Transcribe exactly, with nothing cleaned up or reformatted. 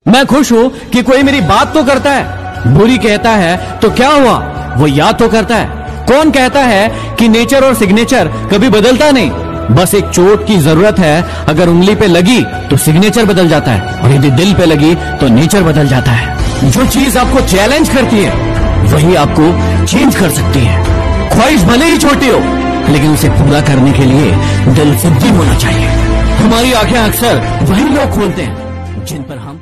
मैं खुश हूं कि कोई मेरी बात तो करता है, बुरी कहता है तो क्या हुआ, वो याद तो करता है। कौन कहता है कि नेचर और सिग्नेचर कभी बदलता नहीं, बस एक चोट की जरूरत है। अगर उंगली पे लगी तो सिग्नेचर बदल जाता है, और यदि दिल पे लगी तो नेचर बदल जाता है। जो चीज आपको चैलेंज करती है वही आपको चेंज कर सकती है। ख्वाहिश भले ही छोटी हो, लेकिन उसे पूरा करने के लिए दिल जिद्दी होना चाहिए। हमारी आंखें अक्सर वही लोग खोलते हैं जिन पर हम